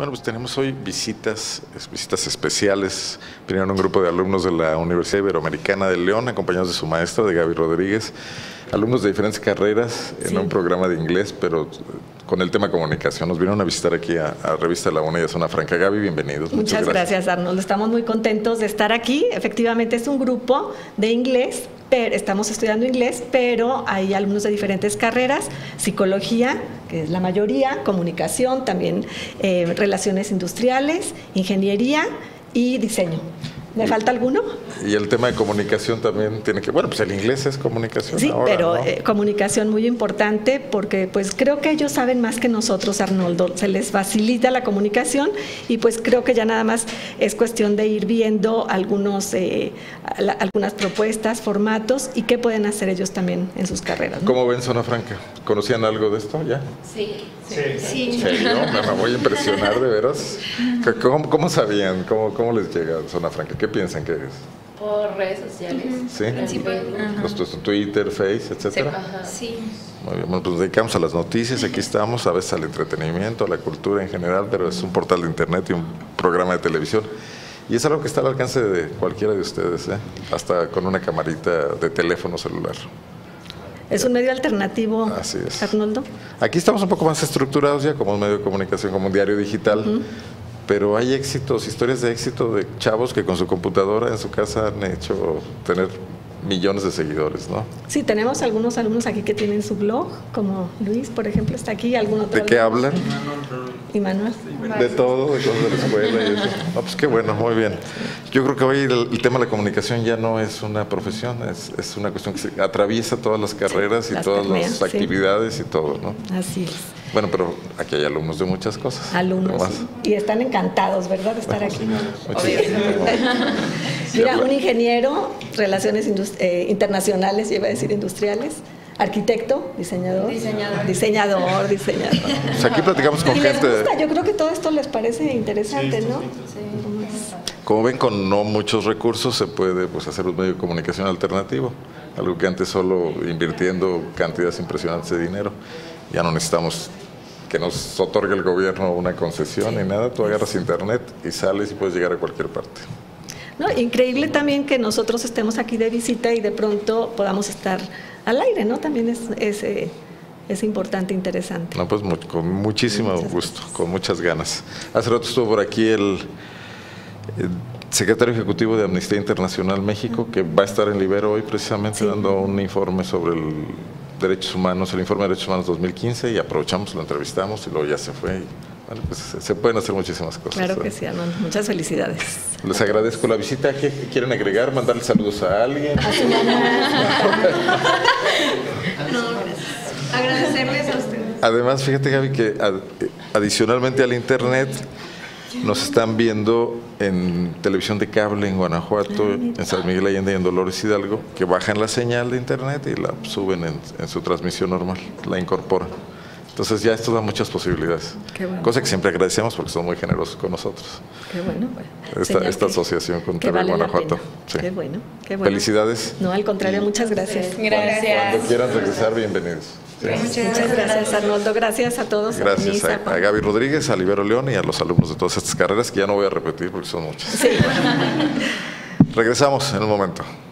Bueno, pues tenemos hoy visitas especiales. Vinieron un grupo de alumnos de la Universidad Iberoamericana de León, acompañados de su maestra, de Gaby Rodríguez. Alumnos de diferentes carreras en un programa de inglés, pero con el tema comunicación. Nos vinieron a visitar aquí a Revista La Una y a Zona Franca. Gaby, bienvenidos. Muchas gracias, Arnold. Estamos muy contentos de estar aquí. Efectivamente, es un grupo de inglés, pero estamos estudiando inglés, pero hay alumnos de diferentes carreras: psicología, que es la mayoría, comunicación, también relaciones industriales, ingeniería y diseño. ¿Me falta alguno? Y el tema de comunicación también tiene que... Bueno, pues el inglés es comunicación. Sí, ahora, pero ¿no? Comunicación muy importante, porque pues creo que ellos saben más que nosotros, Arnoldo. Se les facilita la comunicación y pues creo que ya nada más es cuestión de ir viendo algunas propuestas, formatos y qué pueden hacer ellos también en sus carreras, ¿no? ¿Cómo ven Zona Franca? ¿Conocían algo de esto ya? Sí. ¿En serio? Me voy a impresionar, de veras. ¿Cómo sabían? ¿Cómo les llega Zona Franca? ¿Qué piensan que es? Por redes sociales. ¿Sí? Principalmente. Twitter, Face, etcétera. Sí. Muy bien, bueno, pues nos dedicamos a las noticias, aquí estamos, a veces al entretenimiento, a la cultura en general, pero es un portal de internet y un programa de televisión. Y es algo que está al alcance de cualquiera de ustedes, hasta con una camarita de teléfono celular. Es un medio alternativo, así es. Arnoldo. Aquí estamos un poco más estructurados ya como un medio de comunicación, como un diario digital, pero hay éxitos, historias de éxito de chavos que con su computadora en su casa han hecho tener millones de seguidores, ¿no? Sí, tenemos algunos alumnos aquí que tienen su blog, como Luis, por ejemplo, está aquí. ¿Algún otro? ¿De qué hablan? Y Manuel. De todo, de cosas de la escuela y eso. No, pues qué bueno, muy bien. Yo creo que hoy el tema de la comunicación ya no es una profesión, es una cuestión que se atraviesa todas las carreras y todas las actividades y todo, ¿no? Así es. Bueno, pero aquí hay alumnos de muchas cosas. Alumnos, sí. Y están encantados, ¿verdad?, de estar aquí. Mira, un ingeniero, relaciones internacionales, iba a decir industriales, arquitecto, diseñador. Pues aquí platicamos con y gente. Les gusta, yo creo que todo esto les parece interesante, ¿no? Sí. Como ven, con no muchos recursos se puede hacer un medio de comunicación alternativo, algo que antes solo invirtiendo cantidades impresionantes de dinero. Ya no necesitamos que nos otorgue el gobierno una concesión ni nada, tú agarras internet y sales y puedes llegar a cualquier parte. No, increíble también que nosotros estemos aquí de visita y de pronto podamos estar al aire, ¿no? También es importante, interesante. No, pues con muchísimo gusto, con muchas ganas. Hace rato estuvo por aquí el secretario ejecutivo de Amnistía Internacional México, que va a estar en Libero hoy precisamente dando un informe sobre el Derechos Humanos, el informe de Derechos Humanos 2015, y aprovechamos, lo entrevistamos y luego ya se fue. Y, bueno, pues se pueden hacer muchísimas cosas. Claro que sí, Arnold. Muchas felicidades. Les agradezco la visita. ¿Qué quieren agregar? ¿Mandarle saludos a alguien? A su mamá. No, gracias. Agradecerles a ustedes. Además, fíjate, Gaby, que adicionalmente al internet nos están viendo en televisión de cable en Guanajuato, en San Miguel Allende y en Dolores Hidalgo, que bajan la señal de internet y la suben en su transmisión normal, la incorporan. Entonces ya esto da muchas posibilidades. Qué bueno. Cosa que siempre agradecemos porque son muy generosos con nosotros. Qué bueno. Esta asociación con TV vale Guanajuato. Sí. Qué bueno. Felicidades. No, al contrario, muchas gracias. Gracias. Cuando quieran regresar, bienvenidos. Sí. Muchas gracias, Arnoldo. Gracias a todos. Gracias a Gaby Rodríguez, a Libero León y a los alumnos de todas estas carreras, que ya no voy a repetir porque son muchas. Sí. Regresamos en un momento.